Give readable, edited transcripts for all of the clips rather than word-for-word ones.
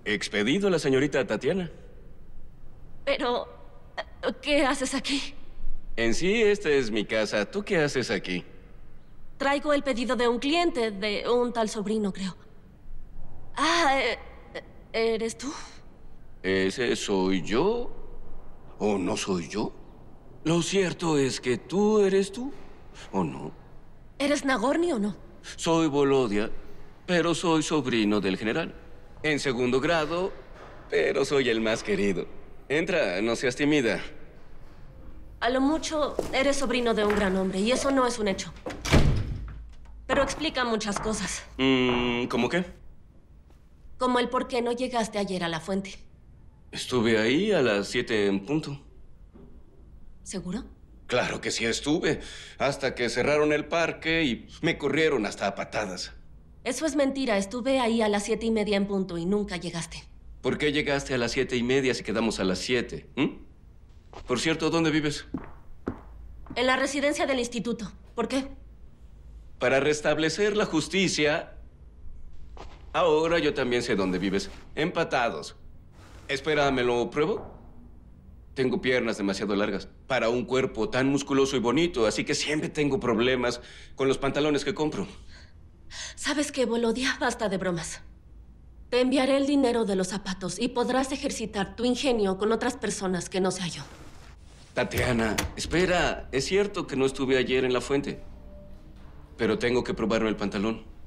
Expedido a la señorita Tatiana. Pero, ¿qué haces aquí? En sí, esta es mi casa. ¿Tú qué haces aquí? Traigo el pedido de un cliente, de un tal sobrino, creo. Ah, ¿eres tú? ¿Ese soy yo? ¿O no soy yo? Lo cierto es que tú eres tú, ¿o no? ¿Eres Nagorny o no? Soy Volodia, pero soy sobrino del general. En segundo grado, pero soy el más querido. Entra, no seas tímida. A lo mucho, eres sobrino de un gran hombre, y eso no es un hecho. Pero explica muchas cosas. ¿Cómo qué? Como el por qué no llegaste ayer a la fuente. Estuve ahí a las 7 en punto. ¿Seguro? Claro que sí estuve, hasta que cerraron el parque y me corrieron hasta a patadas. Eso es mentira. Estuve ahí a las 7:30 en punto y nunca llegaste. ¿Por qué llegaste a las 7:30 si quedamos a las 7? Por cierto, ¿dónde vives? En la residencia del instituto. ¿Por qué? Para restablecer la justicia, ahora yo también sé dónde vives. Empatados. Espera, ¿me lo pruebo? Tengo piernas demasiado largas para un cuerpo tan musculoso y bonito, así que siempre tengo problemas con los pantalones que compro. ¿Sabes qué, Volodia? Basta de bromas. Te enviaré el dinero de los zapatos y podrás ejercitar tu ingenio con otras personas que no sea yo. Tatiana, espera. Es cierto que no estuve ayer en la fuente, pero tengo que probarme el pantalón.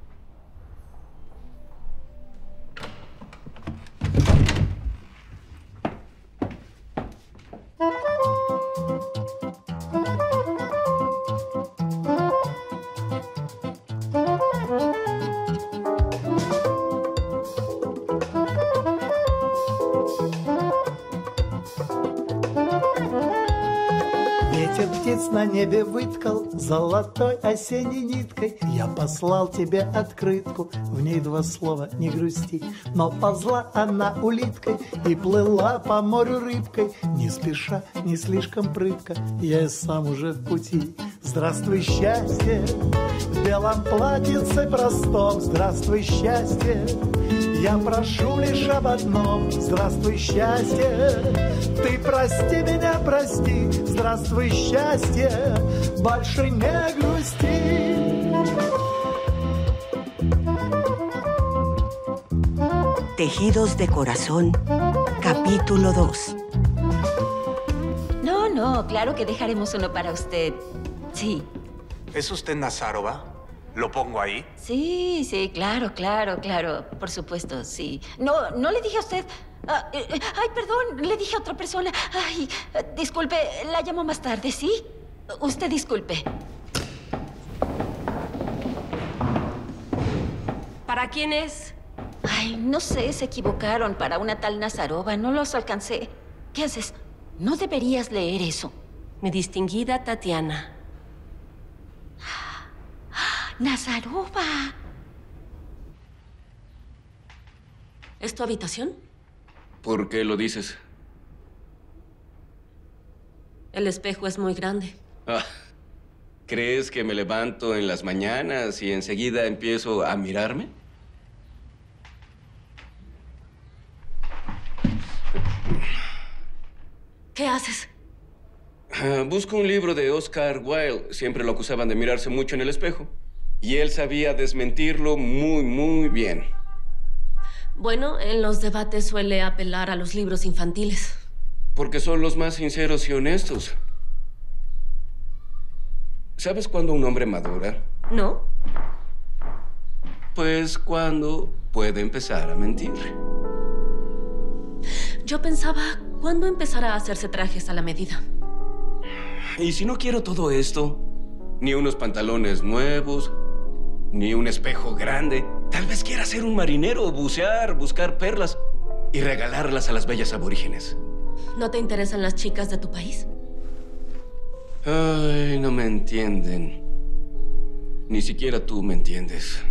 Ветер птиц на небе выткал золотой осенней ниткой. Я послал тебе открытку, в ней 2 слова «не грусти». Но ползла она улиткой и плыла по морю рыбкой. Не спеша, не слишком прытко, я и сам уже в пути. Здравствуй, счастье, в белом платьице простом. Здравствуй, счастье, я прошу лишь об одном. Здравствуй, счастье, ты прости меня, прости. Здравствуй, счастье, больше не грусти. Tejidos de Corazón, capítulo 2. No, claro que dejaremos uno para usted. Sí. ¿Es usted Nazarova? ¿Lo pongo ahí? Sí, claro. Por supuesto, sí. No le dije a usted... ay, perdón, le dije a otra persona. Ay, disculpe, la llamo más tarde, ¿sí? Usted disculpe. ¿Para quién es? Ay, no sé, se equivocaron. Para una tal Nazarova, no los alcancé. ¿Qué haces? No deberías leer eso. Mi distinguida Tatiana. ¡Nazarova! ¿Es tu habitación? ¿Por qué lo dices? El espejo es muy grande. ¿Crees que me levanto en las mañanas y enseguida empiezo a mirarme? ¿Qué haces? Busco un libro de Oscar Wilde. Siempre lo acusaban de mirarse mucho en el espejo. Y él sabía desmentirlo muy bien. Bueno, en los debates suele apelar a los libros infantiles. Porque son los más sinceros y honestos. ¿Sabes cuándo un hombre madura? ¿No? Pues cuando puede empezar a mentir. Yo pensaba, ¿cuándo empezará a hacerse trajes a la medida? Y si no quiero todo esto, ni unos pantalones nuevos, ni un espejo grande, tal vez quiera ser un marinero, bucear, buscar perlas y regalarlas a las bellas aborígenes. ¿No te interesan las chicas de tu país? Ay, no me entienden. Ni siquiera tú me entiendes.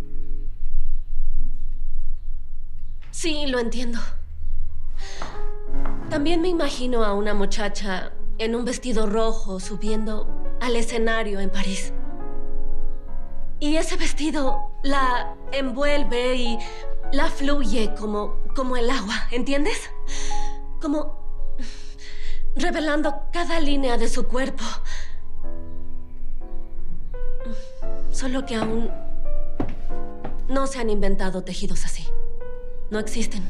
Sí, lo entiendo. También me imagino a una muchacha en un vestido rojo subiendo al escenario en París. Y ese vestido la envuelve y La fluye como el agua, ¿entiendes? Como revelando cada línea de su cuerpo. Solo que aún no se han inventado tejidos así. No existen.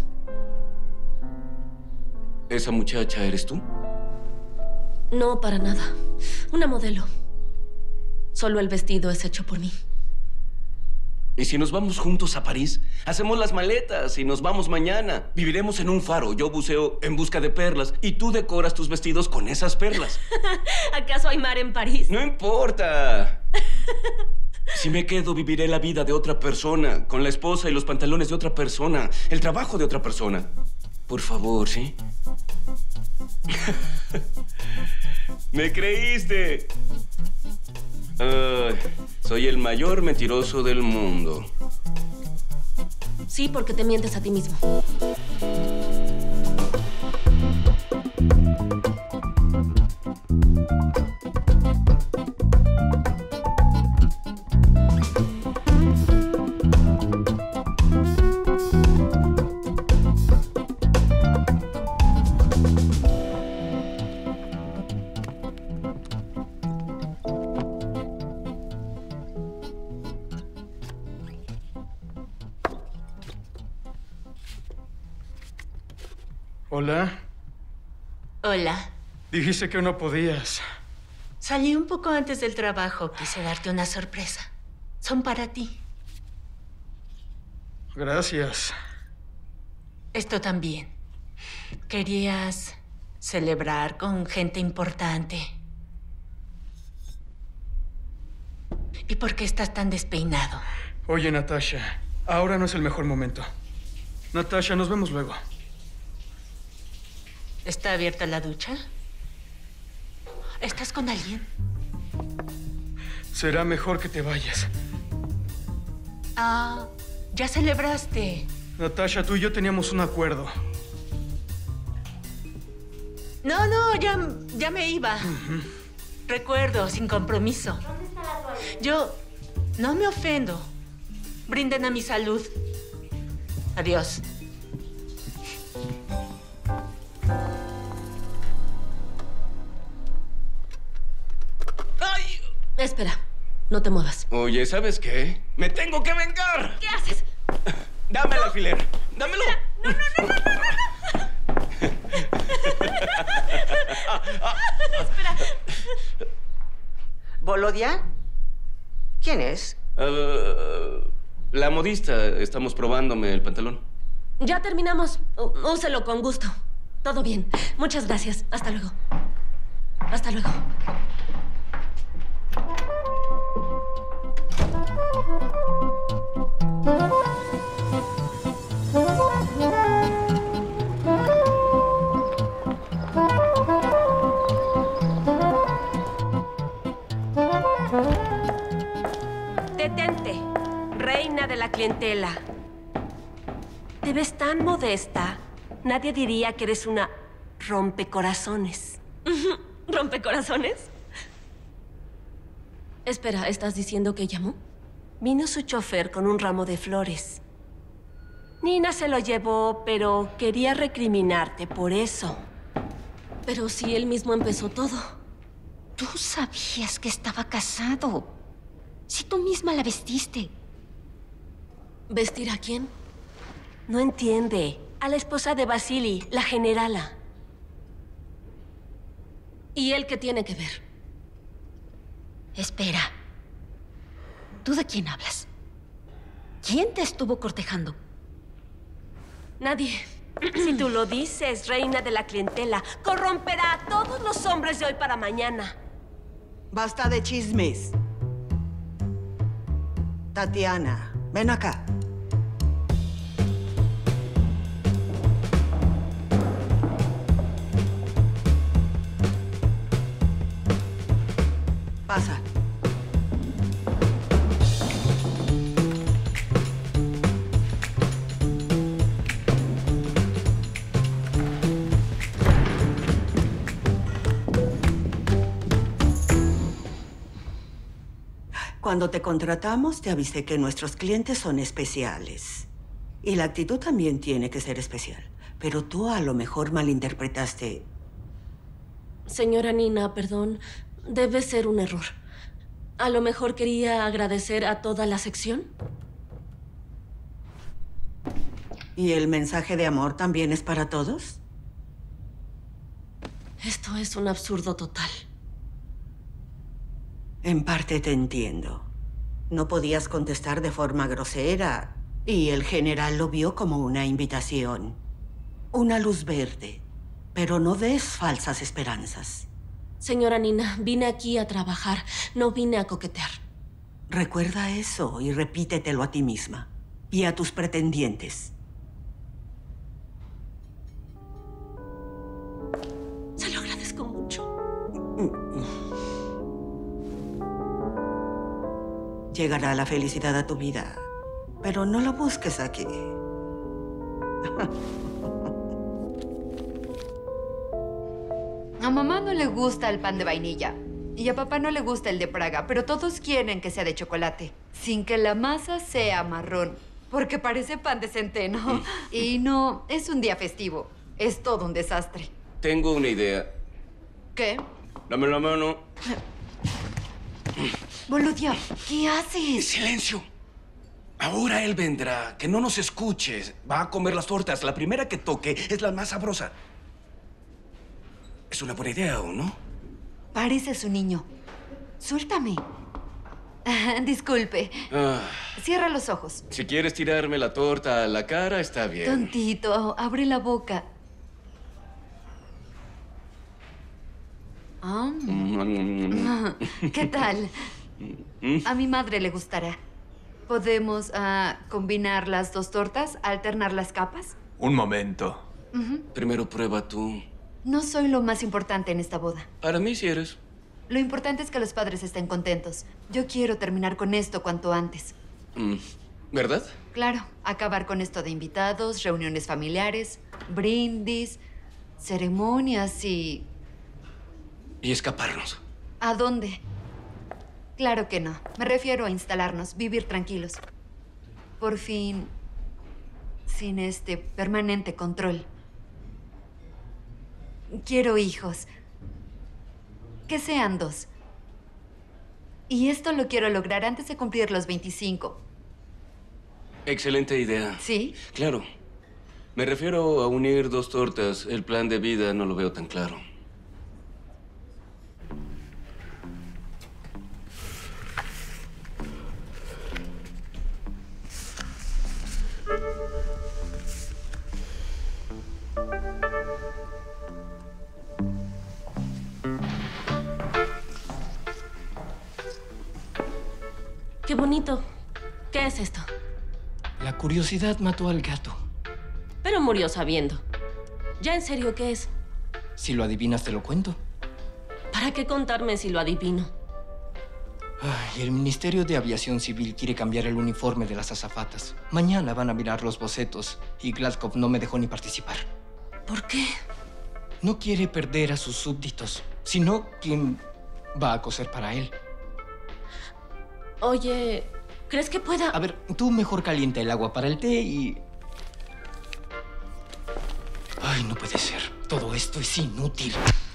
¿Esa muchacha eres tú? No, para nada. Una modelo. Solo el vestido es hecho por mí. ¿Y si nos vamos juntos a París? Hacemos las maletas y nos vamos mañana. Viviremos en un faro. Yo buceo en busca de perlas y tú decoras tus vestidos con esas perlas. ¿Acaso hay mar en París? No importa. Si me quedo, viviré la vida de otra persona, con la esposa y los pantalones de otra persona, el trabajo de otra persona. Por favor, ¿sí? ¡Me creíste! Soy el mayor mentiroso del mundo. Sí, porque te mientes a ti mismo. Hola. Hola. Dijiste que no podías. Salí un poco antes del trabajo. Quise darte una sorpresa. Son para ti. Gracias. Esto también. Querías celebrar con gente importante. ¿Y por qué estás tan despeinado? Oye, Natasha, ahora no es el mejor momento. Natasha, nos vemos luego. ¿Está abierta la ducha? ¿Estás con alguien? Será mejor que te vayas. Ah, ya celebraste. Natasha, tú y yo teníamos un acuerdo. No, ya me iba. Recuerdo, sin compromiso. ¿Dónde está la toalla? Yo no me ofendo. Brinden a mi salud. Adiós. ¡Ay! Espera, no te muevas. Oye, ¿sabes qué? ¡Me tengo que vengar! ¿Qué haces? ¡Dame el alfiler! ¡Dámelo! No. Espera. ¿Volodia? ¿Quién es? La modista. Estamos probándome el pantalón. Ya terminamos. Úselo con gusto. Todo bien. Muchas gracias. Hasta luego. Hasta luego. Detente, reina de la clientela. Te ves tan modesta. Nadie diría que eres una rompecorazones. ¿Rompecorazones? Espera, ¿estás diciendo que llamó? Vino su chofer con un ramo de flores. Nina se lo llevó, pero quería recriminarte por eso. Pero si él mismo empezó todo. Tú sabías que estaba casado. Si tú misma la vestiste. ¿Vestir a quién? No entiende. A la esposa de Vasily, la generala. ¿Y él qué tiene que ver? Espera. ¿Tú de quién hablas? ¿Quién te estuvo cortejando? Nadie. Si tú lo dices, reina de la clientela, corromperá a todos los hombres de hoy para mañana. Basta de chismes. Tatiana, ven acá. Pasa. Cuando te contratamos, te avisé que nuestros clientes son especiales. Y la actitud también tiene que ser especial. Pero tú a lo mejor malinterpretaste. Señora Nina, perdón. Debe ser un error. A lo mejor quería agradecer a toda la sección. ¿Y el mensaje de amor también es para todos? Esto es un absurdo total. En parte te entiendo. No podías contestar de forma grosera y el general lo vio como una invitación. Una luz verde. Pero no des falsas esperanzas. Señora Nina, vine aquí a trabajar. No vine a coquetear. Recuerda eso y repítetelo a ti misma. Y a tus pretendientes. Se lo agradezco mucho. Llegará la felicidad a tu vida, pero no lo busques aquí. A mamá no le gusta el pan de vainilla y a papá no le gusta el de Praga, pero todos quieren que sea de chocolate, sin que la masa sea marrón, porque parece pan de centeno. Y no, es un día festivo. Es todo un desastre. Tengo una idea. ¿Qué? Dame la mano. Boludia, ¿qué haces? ¡Silencio! Ahora él vendrá. Que no nos escuches. Va a comer las tortas. La primera que toque es la más sabrosa. ¿Es una buena idea o no? Pareces un niño. Suéltame. Disculpe. Cierra los ojos. Si quieres tirarme la torta a la cara, está bien. Tontito, abre la boca. ¿Qué tal? A mi madre le gustará. ¿Podemos combinar las dos tortas, alternar las capas? Un momento. Primero prueba tú. No soy lo más importante en esta boda. Para mí sí eres. Lo importante es que los padres estén contentos. Yo quiero terminar con esto cuanto antes. ¿Verdad? Claro, acabar con esto de invitados, reuniones familiares, brindis, ceremonias y... Y escaparnos. ¿A dónde? Claro que no. Me refiero a instalarnos, vivir tranquilos. Por fin, sin este permanente control. Quiero hijos. Que sean 2. Y esto lo quiero lograr antes de cumplir los 25. Excelente idea. ¿Sí? Claro. Me refiero a unir 2 tortas. El plan de vida no lo veo tan claro. Qué bonito. ¿Qué es esto? La curiosidad mató al gato. Pero murió sabiendo. Ya en serio, ¿qué es? Si lo adivinas, te lo cuento. ¿Para qué contarme si lo adivino? Ay, el Ministerio de Aviación Civil quiere cambiar el uniforme de las azafatas. Mañana van a mirar los bocetos y Gladkov no me dejó ni participar. ¿Por qué? No quiere perder a sus súbditos, sino quien va a coser para él. Oye, ¿crees que pueda...? A ver, tú mejor calienta el agua para el té y... Ay, no puede ser. Todo esto es inútil.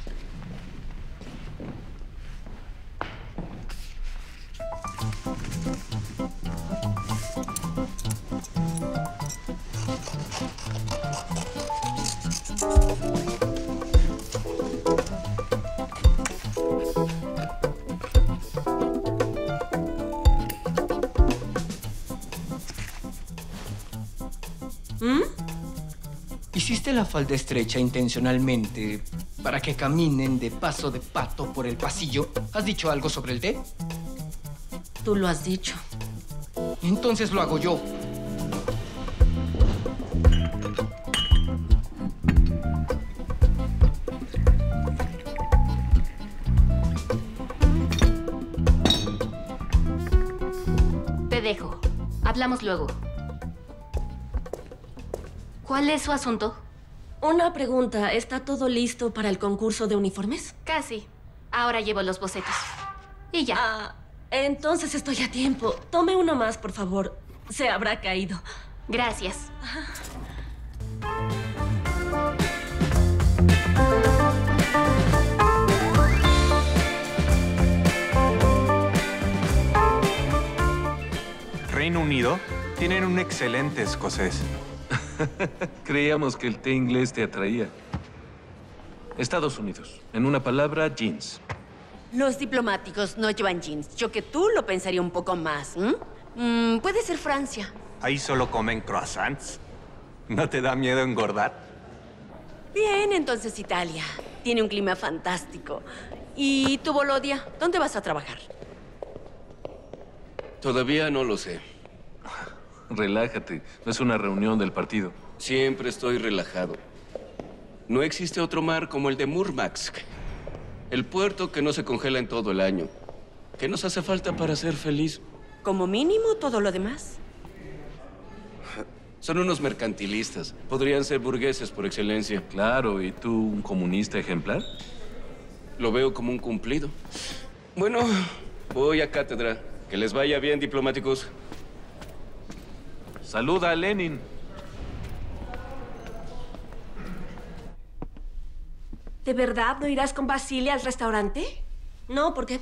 Hiciste la falda estrecha intencionalmente para que caminen de paso de pato por el pasillo. ¿Has dicho algo sobre el té? Tú lo has dicho. Entonces lo hago yo. Te dejo. Hablamos luego. ¿Cuál es su asunto? Una pregunta. ¿Está todo listo para el concurso de uniformes? Casi. Ahora llevo los bocetos. Y ya. Entonces estoy a tiempo. Tome uno más, por favor. Se habrá caído. Gracias. Reino Unido tienen un excelente escocés. Creíamos que el té inglés te atraía. Estados Unidos. En una palabra, jeans. Los diplomáticos no llevan jeans. Yo que tú lo pensaría un poco más. Puede ser Francia. Ahí solo comen croissants. ¿No te da miedo engordar? Bien, entonces Italia. Tiene un clima fantástico. ¿Y tú, Volodia? ¿Dónde vas a trabajar? Todavía no lo sé. Relájate. No es una reunión del partido. Siempre estoy relajado. No existe otro mar como el de Murmansk. El puerto que no se congela en todo el año. ¿Qué nos hace falta para ser feliz? Como mínimo, todo lo demás. Son unos mercantilistas. Podrían ser burgueses por excelencia. Claro, ¿y tú un comunista ejemplar? Lo veo como un cumplido. Bueno, voy a cátedra. Que les vaya bien, diplomáticos. Saluda a Lenin. ¿De verdad no irás con Basilia al restaurante? No, ¿por qué?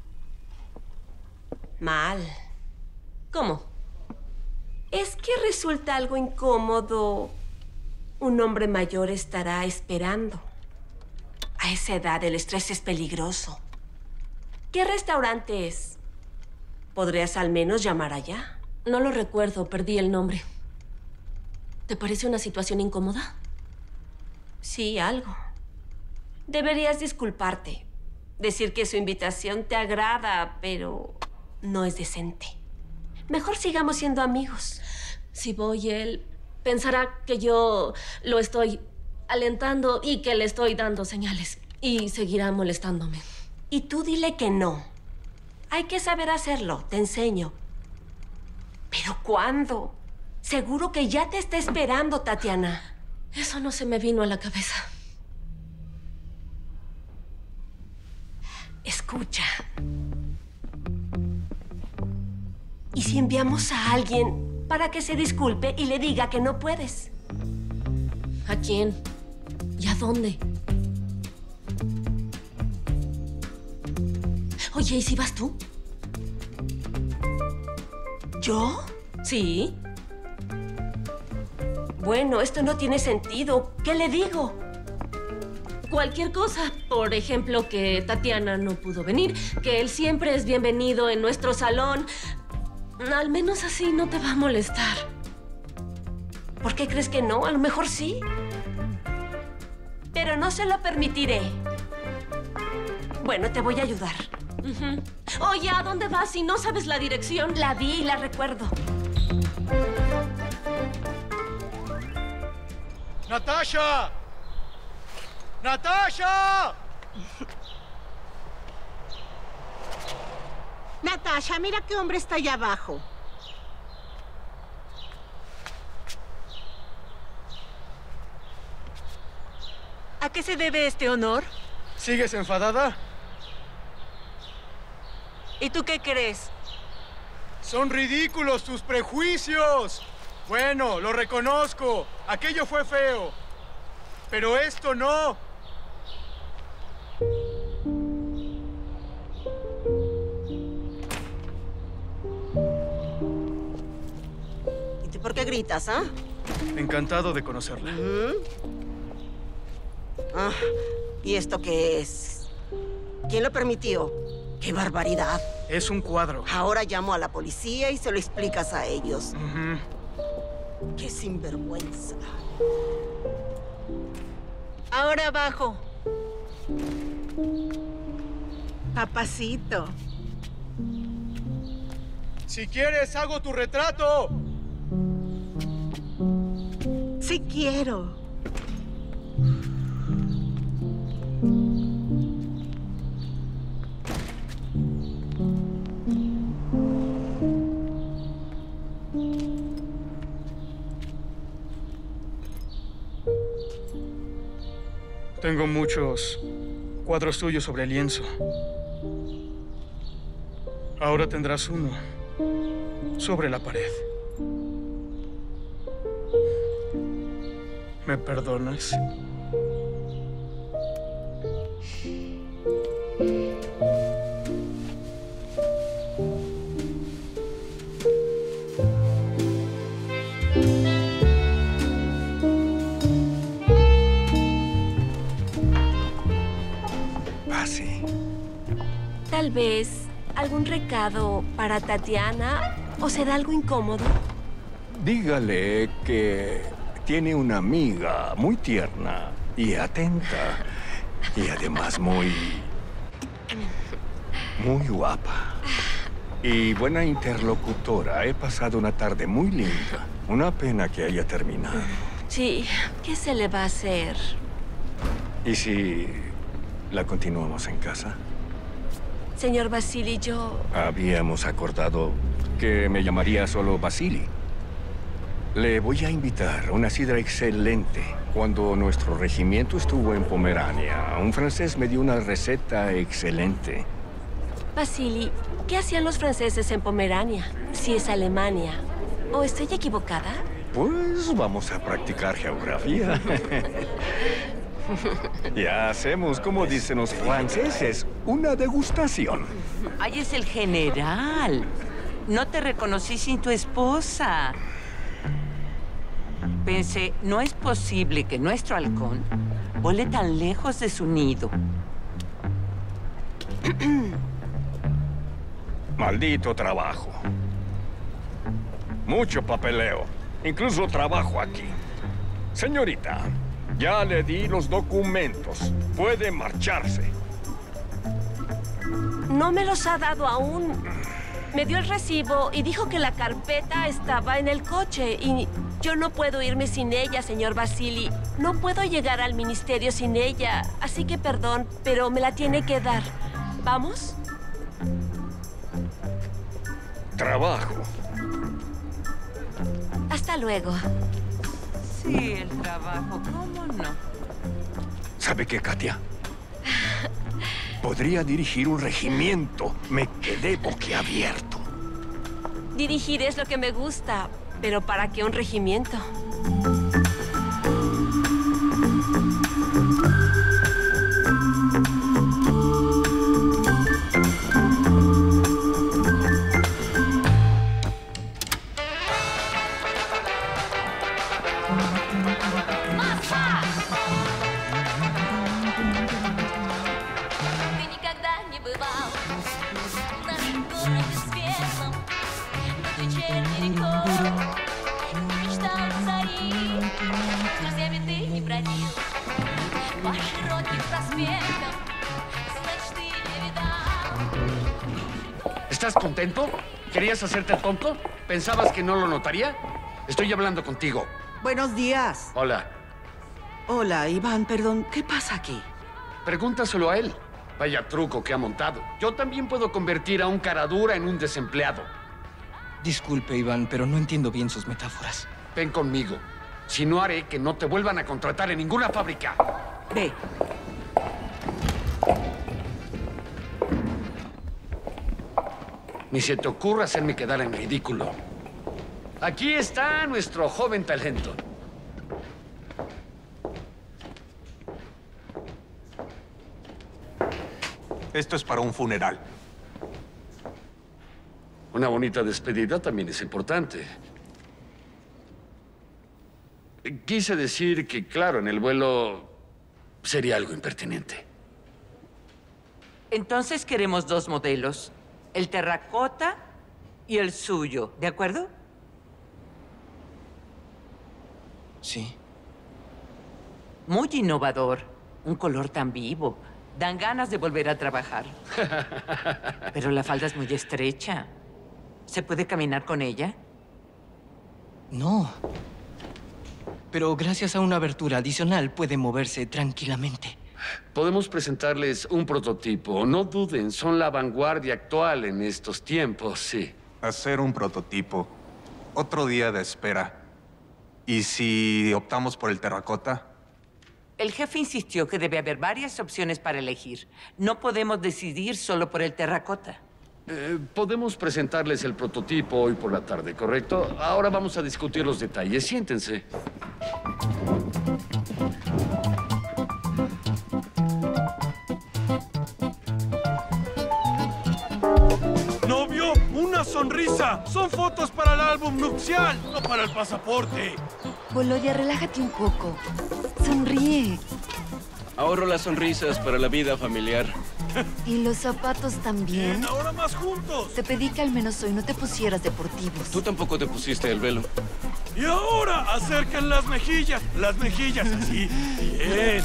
Mal. ¿Cómo? Es que resulta algo incómodo. Un hombre mayor estará esperando. A esa edad el estrés es peligroso. ¿Qué restaurante es? ¿Podrías al menos llamar allá? No lo recuerdo, perdí el nombre. ¿Te parece una situación incómoda? Sí, algo. Deberías disculparte. Decir que su invitación te agrada, pero no es decente. Mejor sigamos siendo amigos. Si voy, él pensará que yo lo estoy alentando y que le estoy dando señales. Y seguirá molestándome. Y tú dile que no. Hay que saber hacerlo, te enseño. ¿Pero cuándo? Seguro que ya te está esperando, Tatiana. Eso no se me vino a la cabeza. Escucha. ¿Y si enviamos a alguien para que se disculpe y le diga que no puedes? ¿A quién? ¿Y a dónde? Oye, ¿y si vas tú? ¿Yo? Sí. Bueno, esto no tiene sentido. ¿Qué le digo? Cualquier cosa. Por ejemplo, que Tatiana no pudo venir, que él siempre es bienvenido en nuestro salón. Al menos así no te va a molestar. ¿Por qué crees que no? A lo mejor sí. Pero no se lo permitiré. Bueno, te voy a ayudar. Oye, ¿a dónde vas si no sabes la dirección? La vi y la recuerdo. ¡Natasha! ¡Natasha! Natasha, mira qué hombre está allá abajo. ¿A qué se debe este honor? ¿Sigues enfadada? ¿Y tú qué crees? ¡Son ridículos tus prejuicios! Bueno, lo reconozco. Aquello fue feo. Pero esto no. ¿Y por qué gritas, ah? Encantado de conocerla. ¿Y esto qué es? ¿Quién lo permitió? ¡Qué barbaridad! Es un cuadro. Ahora llamo a la policía y se lo explicas a ellos. ¡Qué sinvergüenza! Ahora abajo. Papacito. Si quieres, hago tu retrato. Sí quiero. Tengo muchos cuadros tuyos sobre el lienzo. Ahora tendrás uno sobre la pared. ¿Me perdonas? Pase. Tal vez algún recado para Tatiana, o será algo incómodo. Dígale que tiene una amiga muy tierna y atenta. Y además muy guapa. Y buena interlocutora. He pasado una tarde muy linda. Una pena que haya terminado. Sí, ¿qué se le va a hacer? ¿Y si la continuamos en casa? Señor Vasily, yo... Habíamos acordado que me llamaría solo Vasily. Le voy a invitar a una sidra excelente. Cuando nuestro regimiento estuvo en Pomerania, un francés me dio una receta excelente. Vasily, ¿qué hacían los franceses en Pomerania? Si es Alemania. ¿O estoy equivocada? Pues vamos a practicar geografía. Ya hacemos, como dicen los franceses, una degustación. Ay, es el general. No te reconocí sin tu esposa. Pensé, no es posible que nuestro halcón vuele tan lejos de su nido. Maldito trabajo. Mucho papeleo. Incluso trabajo aquí. Señorita, ya le di los documentos. Puede marcharse. No me los ha dado aún. Me dio el recibo y dijo que la carpeta estaba en el coche. Y yo no puedo irme sin ella, señor Vasily. No puedo llegar al ministerio sin ella. Así que perdón, pero me la tiene que dar. ¿Vamos? Trabajo. Hasta luego. Sí, el trabajo, ¿cómo no? ¿Sabe qué, Katia? Podría dirigir un regimiento. Me quedé boquiabierto. Dirigir es lo que me gusta, pero ¿para qué un regimiento? ¿Estás contento? ¿Querías hacerte el tonto? ¿Pensabas que no lo notaría? Estoy hablando contigo. Buenos días. Hola. Hola, Iván, perdón. ¿Qué pasa aquí? Pregúntaselo a él. Vaya truco que ha montado. Yo también puedo convertir a un caradura en un desempleado. Disculpe, Iván, pero no entiendo bien sus metáforas. Ven conmigo. Si no, haré que no te vuelvan a contratar en ninguna fábrica. Ve. Ni se te ocurra hacerme quedar en ridículo. Aquí está nuestro joven talento. Esto es para un funeral. Una bonita despedida también es importante. Quise decir que, claro, en el vuelo sería algo impertinente. Entonces queremos dos modelos. El terracota y el suyo, ¿de acuerdo? Sí. Muy innovador. Un color tan vivo. Dan ganas de volver a trabajar. Pero la falda es muy estrecha. ¿Se puede caminar con ella? No. Pero gracias a una abertura adicional puede moverse tranquilamente. Podemos presentarles un prototipo. No duden, son la vanguardia actual en estos tiempos, sí. Hacer un prototipo. Otro día de espera. ¿Y si optamos por el terracota? El jefe insistió que debe haber varias opciones para elegir. No podemos decidir solo por el terracota. Podemos presentarles el prototipo hoy por la tarde, ¿correcto? Ahora vamos a discutir los detalles. Siéntense. ¡Novio! ¡Una sonrisa! Son fotos para el álbum nupcial, no para el pasaporte. Volodya, relájate un poco. Sonríe. Ahorro las sonrisas para la vida familiar. ¿Y los zapatos también? Bien, ahora más juntos. Te pedí que al menos hoy no te pusieras deportivos. Tú tampoco te pusiste el velo. Y ahora acerquen las mejillas así. Bien.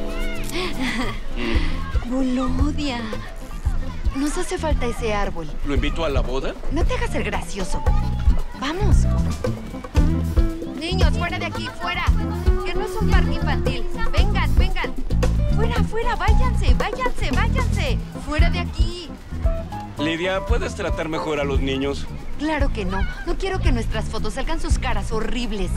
Volodya, nos hace falta ese árbol. ¿Lo invito a la boda? No te hagas el gracioso. Vamos. Niños, fuera de aquí, fuera. Que no es un parque infantil. Vengan, vengan. Fuera, fuera, váyanse, váyanse, váyanse. Fuera de aquí. Lidia, ¿puedes tratar mejor a los niños? Claro que no. No quiero que nuestras fotos salgan sus caras horribles.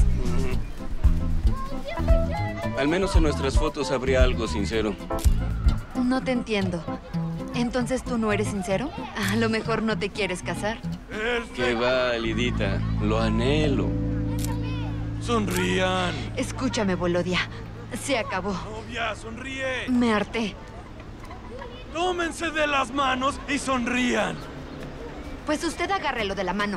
Al menos en nuestras fotos habría algo sincero. No te entiendo. ¿Entonces tú no eres sincero? A lo mejor no te quieres casar. Que va, Lidita. Lo anhelo. Sonrían. Escúchame, Volodya. Se acabó. Novia, sonríe. Me harté. Tómense de las manos y sonrían. Pues usted agárrelo de la mano.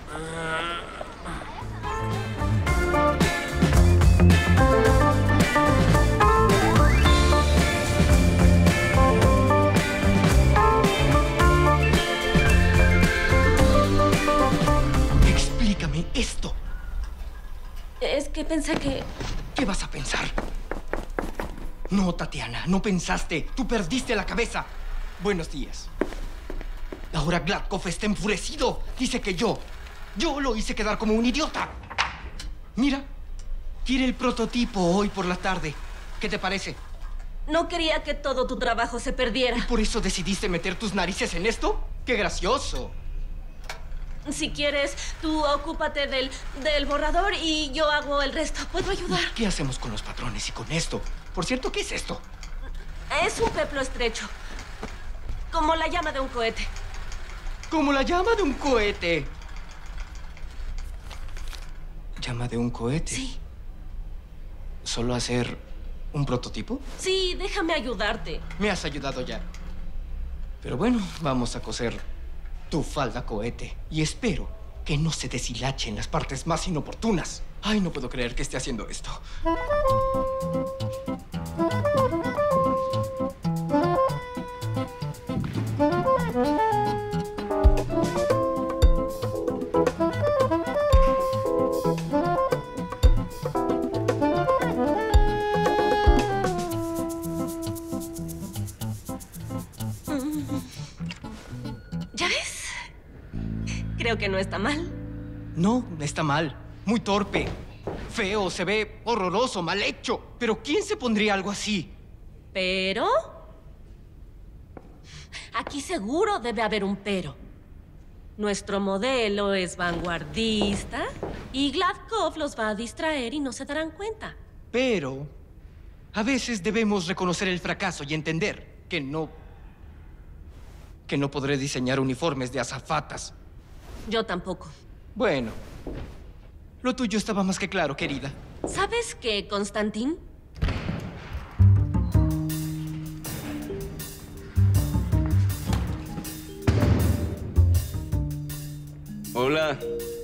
Explícame esto. Es que pensé que... ¿Qué vas a pensar? No, Tatiana, no pensaste. Tú perdiste la cabeza. Buenos días. Ahora Gladkov está enfurecido. Dice que yo lo hice quedar como un idiota. Mira, quiere el prototipo hoy por la tarde. ¿Qué te parece? No quería que todo tu trabajo se perdiera. ¿Y por eso decidiste meter tus narices en esto? ¡Qué gracioso! Si quieres, tú ocúpate del borrador y yo hago el resto. ¿Puedo ayudar? ¿Qué hacemos con los patrones y con esto? Por cierto, ¿qué es esto? Es un peplo estrecho. Como la llama de un cohete. Como la llama de un cohete. ¿Llama de un cohete? Sí. ¿Solo hacer un prototipo? Sí, déjame ayudarte. Me has ayudado ya. Pero bueno, vamos a coser tu falda cohete. Y espero que no se deshilache en las partes más inoportunas. Ay, no puedo creer que esté haciendo esto. ¿Ya ves? Creo que no está mal. No, está mal. Muy torpe. Feo, se ve horroroso, mal hecho. Pero ¿quién se pondría algo así? ¿Pero? Aquí seguro debe haber un pero. Nuestro modelo es vanguardista y Gladkov los va a distraer y no se darán cuenta. Pero a veces debemos reconocer el fracaso y entender que no podré diseñar uniformes de azafatas. Yo tampoco. Bueno, lo tuyo estaba más que claro, querida. ¿Sabes qué, Constantín? Hola.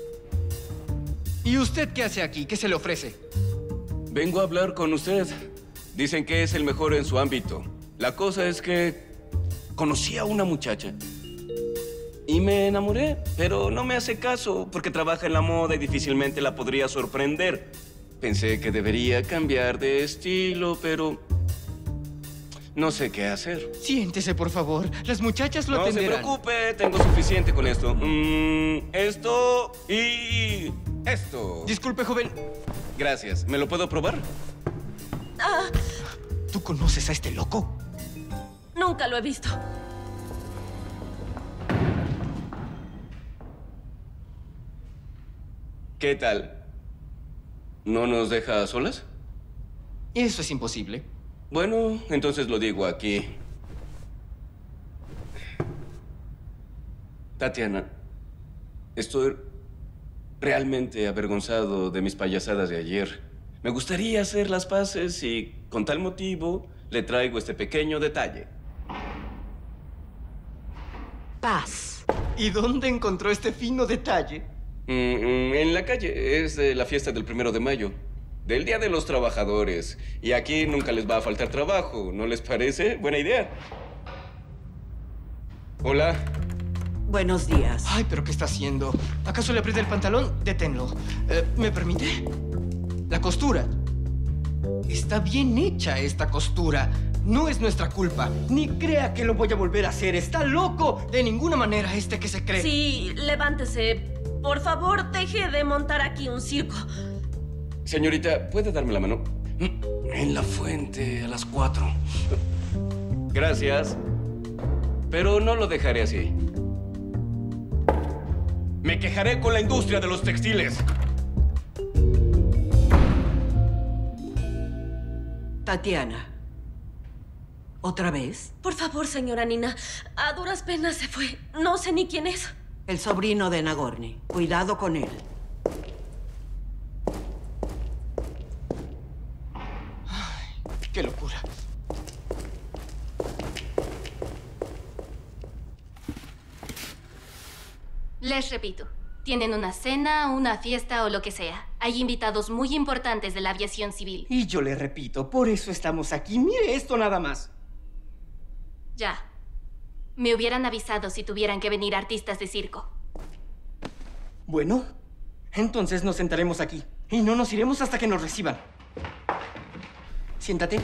¿Y usted qué hace aquí? ¿Qué se le ofrece? Vengo a hablar con usted. Dicen que es el mejor en su ámbito. La cosa es que conocí a una muchacha y me enamoré, pero no me hace caso porque trabaja en la moda y difícilmente la podría sorprender. Pensé que debería cambiar de estilo, pero no sé qué hacer. Siéntese, por favor. Las muchachas lo atenderán. No se preocupe, tengo suficiente con esto. Esto y esto. Disculpe, joven. Gracias. ¿Me lo puedo probar? ¿Tú conoces a este loco? Nunca lo he visto. ¿Qué tal? ¿No nos deja a solas? Eso es imposible. Bueno, entonces lo digo aquí. Tatiana, estoy realmente avergonzado de mis payasadas de ayer. Me gustaría hacer las paces y, con tal motivo, le traigo este pequeño detalle. Paz. ¿Y dónde encontró este fino detalle? En la calle. Es de la fiesta del 1 de mayo. Del Día de los Trabajadores. Y aquí nunca les va a faltar trabajo, ¿no les parece? Buena idea. Hola. Buenos días. Ay, ¿pero qué está haciendo? ¿Acaso le aprieta el pantalón? Deténlo. ¿Me permite? La costura. Está bien hecha esta costura. No es nuestra culpa. Ni crea que lo voy a volver a hacer. ¡Está loco! De ninguna manera este que se cree. Sí, levántese. Por favor, deje de montar aquí un circo. Señorita, ¿puede darme la mano? En la fuente, a las 4. Gracias. Pero no lo dejaré así. Me quejaré con la industria de los textiles. Tatiana. ¿Otra vez? Por favor, señora Nina. A duras penas se fue. No sé ni quién es. El sobrino de Nagorny. Cuidado con él. Ay, qué locura. Les repito, tienen una cena, una fiesta o lo que sea. Hay invitados muy importantes de la aviación civil. Y yo le repito, por eso estamos aquí. Mire esto nada más. Ya. Me hubieran avisado si tuvieran que venir artistas de circo. Bueno, entonces nos sentaremos aquí. Y no nos iremos hasta que nos reciban. Siéntate.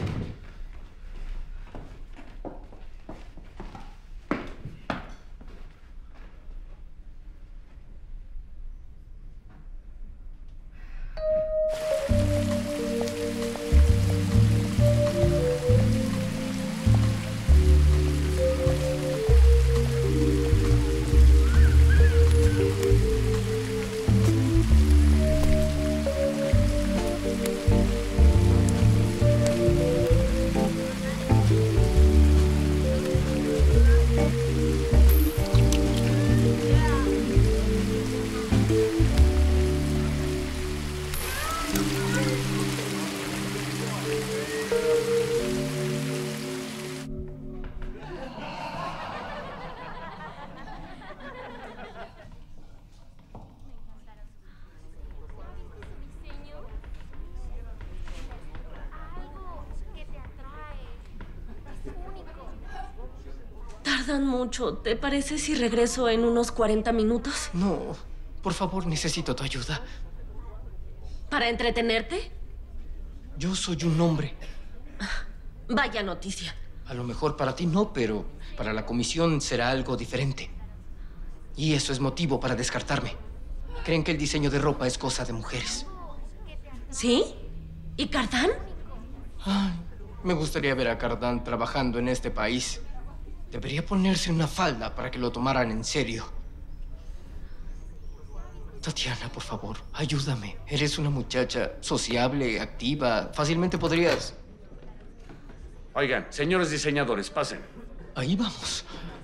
Tardan mucho. ¿Te parece si regreso en unos 40 minutos? No, por favor, necesito tu ayuda. ¿Para entretenerte? Yo soy un hombre. Vaya noticia. A lo mejor para ti no, pero para la comisión será algo diferente. Y eso es motivo para descartarme. Creen que el diseño de ropa es cosa de mujeres. ¿Sí? ¿Y Cardán? Ay, me gustaría ver a Cardán trabajando en este país. Debería ponerse una falda para que lo tomaran en serio. Tatiana, por favor, ayúdame. Eres una muchacha sociable, activa. Fácilmente podrías... Oigan, señores diseñadores, pasen. Ahí vamos.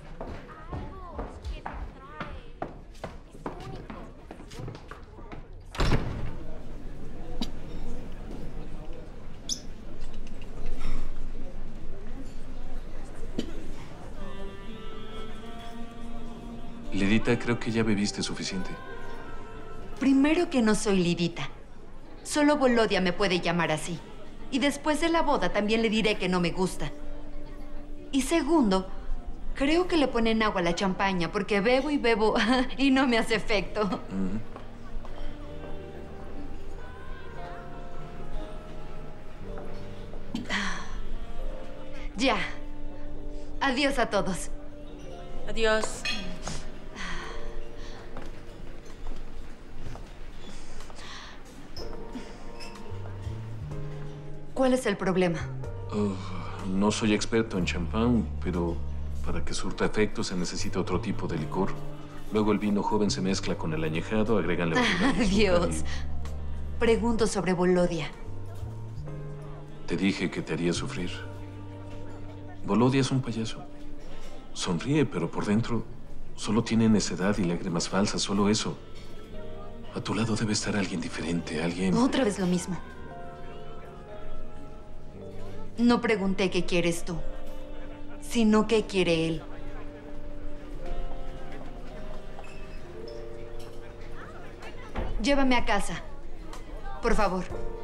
Lidita, creo que ya bebiste suficiente. Primero que no soy Lidita. Solo Volodia me puede llamar así. Y después de la boda también le diré que no me gusta. Y segundo, creo que le ponen agua a la champaña porque bebo y bebo y no me hace efecto. Ya. Adiós a todos. Adiós. ¿Cuál es el problema? No soy experto en champán, pero para que surta efecto se necesita otro tipo de licor. Luego el vino joven se mezcla con el añejado, agregan levadura. Dios. Pregunto sobre Volodia. Te dije que te haría sufrir. Volodia es un payaso. Sonríe, pero por dentro solo tiene necedad y lágrimas falsas, solo eso. A tu lado debe estar alguien diferente, alguien... Otra vez lo mismo. No pregunté qué quieres tú, sino qué quiere él. Llévame a casa, por favor.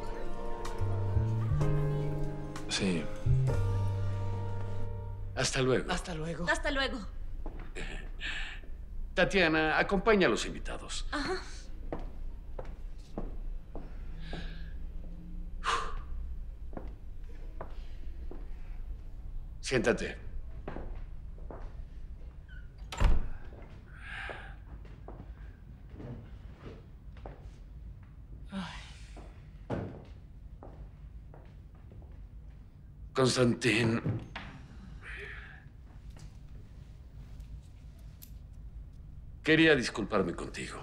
Sí. Hasta luego. Hasta luego. Hasta luego. Tatiana, acompaña a los invitados. Ajá. Siéntate. Constantín. Quería disculparme contigo.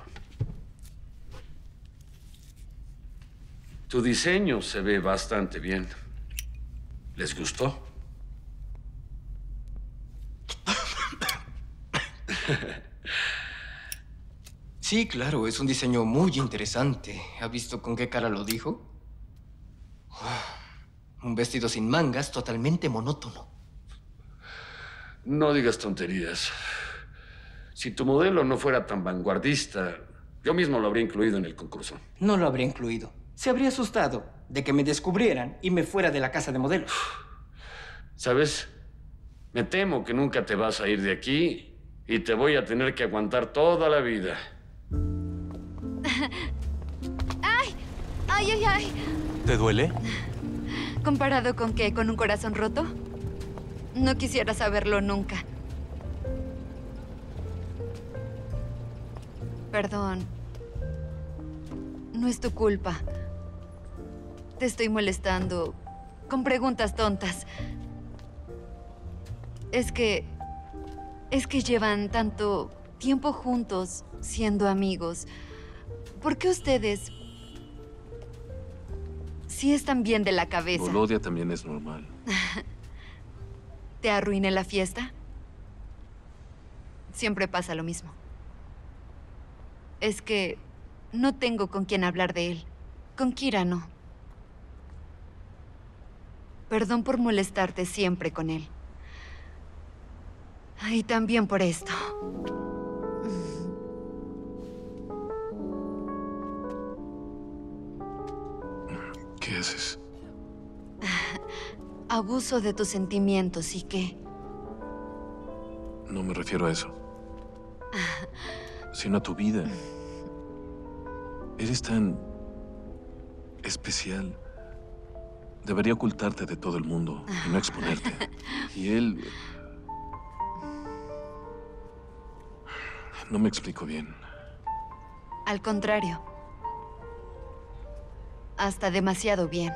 Tu diseño se ve bastante bien. ¿Les gustó? Sí, claro, es un diseño muy interesante. ¿Ha visto con qué cara lo dijo? Un vestido sin mangas, totalmente monótono. No digas tonterías. Si tu modelo no fuera tan vanguardista, yo mismo lo habría incluido en el concurso. No lo habría incluido. Se habría asustado de que me descubrieran y me fuera de la casa de modelos. ¿Sabes? Me temo que nunca te vas a ir de aquí y te voy a tener que aguantar toda la vida. ¡Ay! ¡Ay, ay, ay! ¿Te duele? ¿Comparado con qué? ¿Con un corazón roto? No quisiera saberlo nunca. Perdón. No es tu culpa. Te estoy molestando con preguntas tontas. Es que llevan tanto tiempo juntos siendo amigos. ¿Por qué ustedes sí están bien de la cabeza? Volodia también es normal. ¿Te arruiné la fiesta? Siempre pasa lo mismo. Es que no tengo con quién hablar de él. Con Kira no. Perdón por molestarte siempre con él. Y también por esto. ¿Qué haces? Abuso de tus sentimientos, ¿y qué? No me refiero a eso. Sino a tu vida. Eres tan especial. Debería ocultarte de todo el mundo y no exponerte. Y él... No me explico bien. Al contrario. Hasta demasiado bien.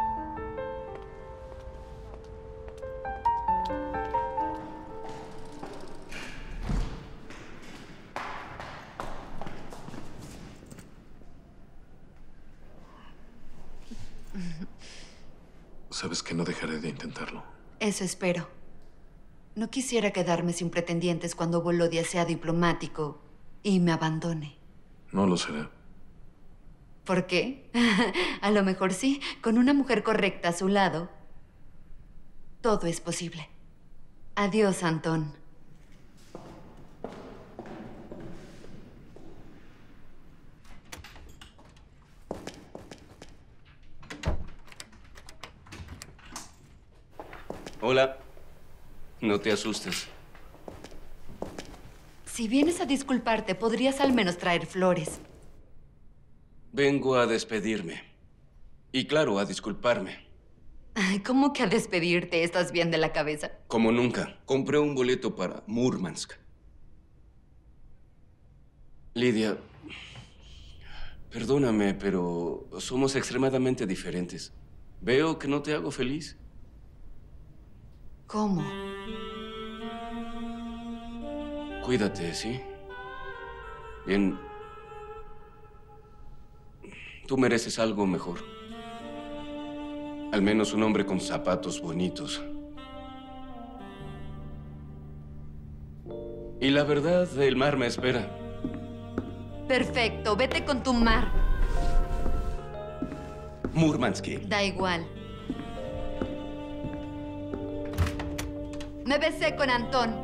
Sabes que no dejaré de intentarlo. Eso espero. No quisiera quedarme sin pretendientes cuando Volodia sea diplomático y me abandone. No lo será. ¿Por qué? A lo mejor sí. Con una mujer correcta a su lado, todo es posible. Adiós, Antón. Hola. No te asustes. Si vienes a disculparte, podrías al menos traer flores. Vengo a despedirme. Y claro, a disculparme. Ay, ¿cómo que a despedirte? ¿Estás bien de la cabeza? Como nunca. Compré un boleto para Murmansk. Lidia, perdóname, pero somos extremadamente diferentes. Veo que no te hago feliz. ¿Cómo? Cuídate, ¿sí? Bien. Tú mereces algo mejor. Al menos un hombre con zapatos bonitos. Y la verdad, el mar me espera. Perfecto, vete con tu mar. Murmansky. Da igual. Me besé con Antón.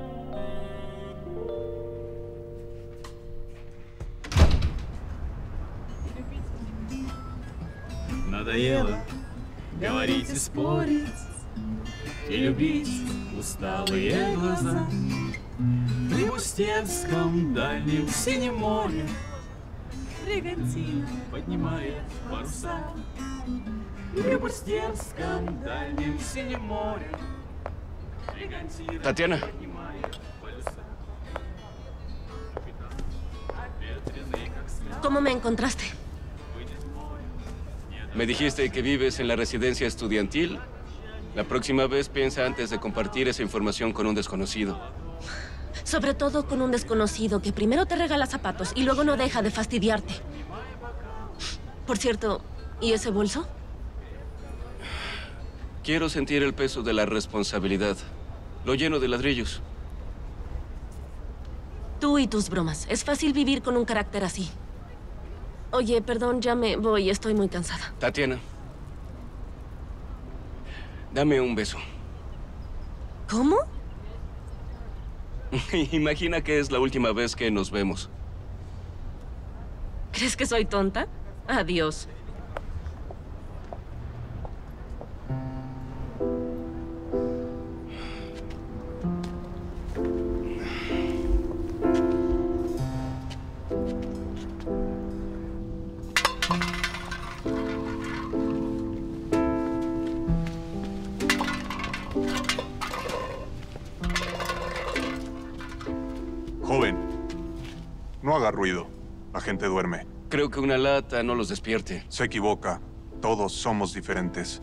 Надоело говорить и спорить, и любить усталые глаза. В Прибустевском дальнем синем море бригантина поднимает паруса. В Прибустевском дальнем синем море бригантина Татьяна. поднимает паруса. ¿Cómo me encontraste? Me dijiste que vives en la residencia estudiantil. La próxima vez piensa antes de compartir esa información con un desconocido. Sobre todo con un desconocido que primero te regala zapatos y luego no deja de fastidiarte. Por cierto, ¿y ese bolso? Quiero sentir el peso de la responsabilidad. Lo lleno de ladrillos. Tú y tus bromas. Es fácil vivir con un carácter así. Oye, perdón, ya me voy. Estoy muy cansada. Tatiana. Dame un beso. ¿Cómo? Imagina que es la última vez que nos vemos. ¿Crees que soy tonta? Adiós. Joven, no haga ruido. La gente duerme. Creo que una lata no los despierte. Se equivoca. Todos somos diferentes.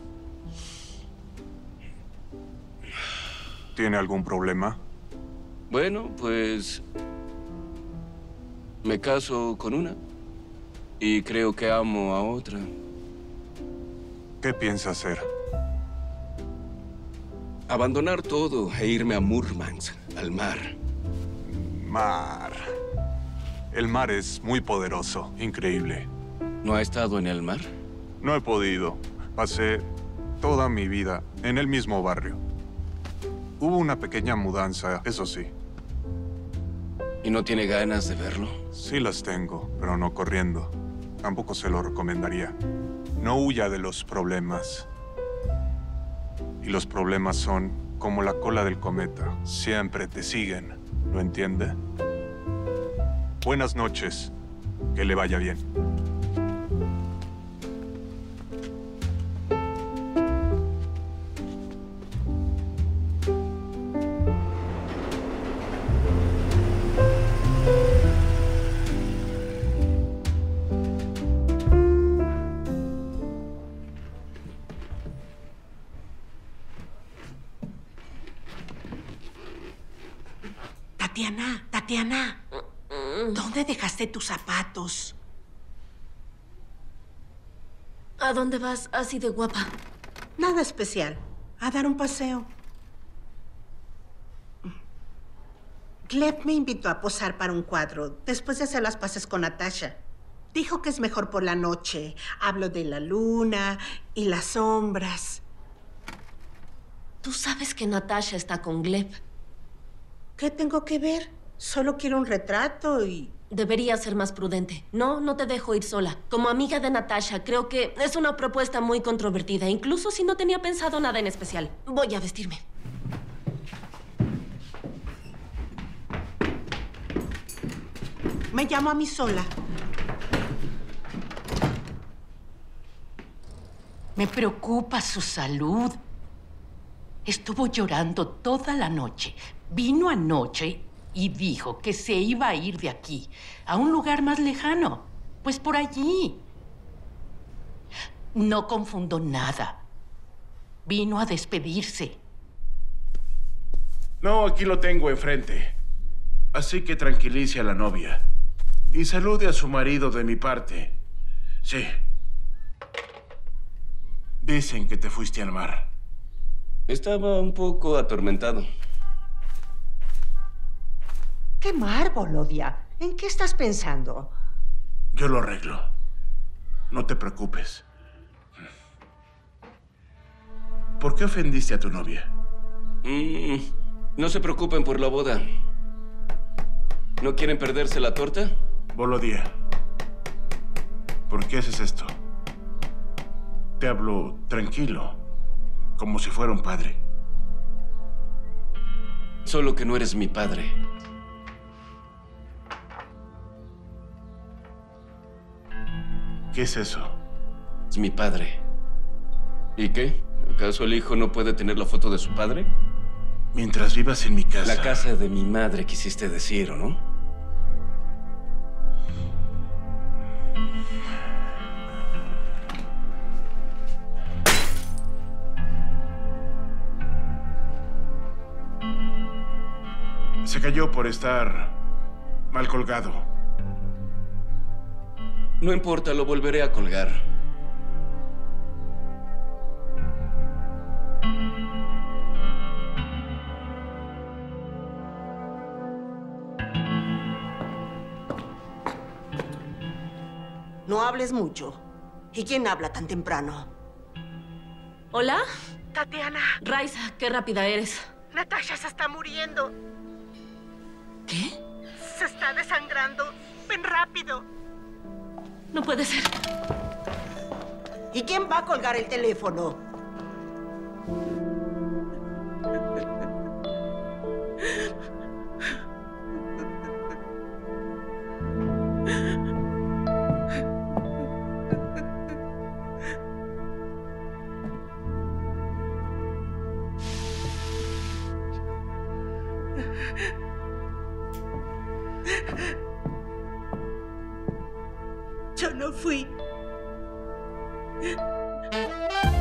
¿Tiene algún problema? Bueno, pues... me caso con una. Y creo que amo a otra. ¿Qué piensa hacer? Abandonar todo e irme a Murmansk, al mar. Mar. El mar es muy poderoso, increíble. ¿No ha estado en el mar? No he podido. Pasé toda mi vida en el mismo barrio. Hubo una pequeña mudanza, eso sí. ¿Y no tiene ganas de verlo? Sí las tengo, pero no corriendo. Tampoco se lo recomendaría. No huya de los problemas. Y los problemas son como la cola del cometa. Siempre te siguen. ¿Lo entiende? Buenas noches. Que le vaya bien. Tatiana, ¿dónde dejaste tus zapatos? ¿A dónde vas así de guapa? Nada especial. A dar un paseo. Gleb me invitó a posar para un cuadro después de hacer las paces con Natasha. Dijo que es mejor por la noche. Hablo de la luna y las sombras. Tú sabes que Natasha está con Gleb. ¿Qué tengo que ver? Solo quiero un retrato y... Deberías ser más prudente. No te dejo ir sola. Como amiga de Natasha, creo que es una propuesta muy controvertida, incluso si no tenía pensado nada en especial. Voy a vestirme. Me llamo a mí sola. Me preocupa su salud. Estuvo llorando toda la noche. Vino anoche y dijo que se iba a ir de aquí, a un lugar más lejano. Pues por allí. No confundo nada. Vino a despedirse. No, aquí lo tengo enfrente. Así que tranquilice a la novia. Y salude a su marido de mi parte. Sí. Dicen que te fuiste al mar. Estaba un poco atormentado. ¿Qué mar, Volodia? ¿En qué estás pensando? Yo lo arreglo. No te preocupes. ¿Por qué ofendiste a tu novia? No se preocupen por la boda. ¿No quieren perderse la torta? Volodya, ¿por qué haces esto? Te hablo tranquilo, como si fuera un padre. Solo que no eres mi padre. ¿Qué es eso? Es mi padre. ¿Y qué? ¿Acaso el hijo no puede tener la foto de su padre? Mientras vivas en mi casa... La casa de mi madre, quisiste decir, ¿o no? Se cayó por estar mal colgado. No importa, lo volveré a colgar. No hables mucho. ¿Y quién habla tan temprano? ¿Hola? Tatiana. Raisa, qué rápida eres. Natasha se está muriendo. ¿Qué? Se está desangrando. Ven rápido. No puede ser. ¿Y quién va a colgar el teléfono? Yo no fui.